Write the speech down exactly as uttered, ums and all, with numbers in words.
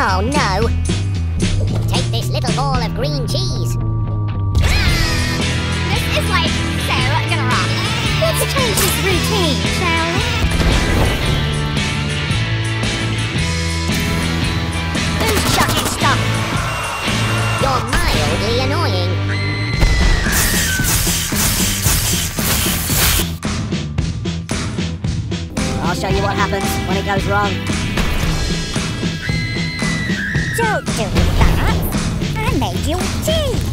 Oh no! Take this little ball of green cheese. This is like so gonna rock. Let's change this routine, shall we? Who's chucking stuff? You're mildly annoying. I'll show you what happens when it goes wrong. Don't do that. I made you tea.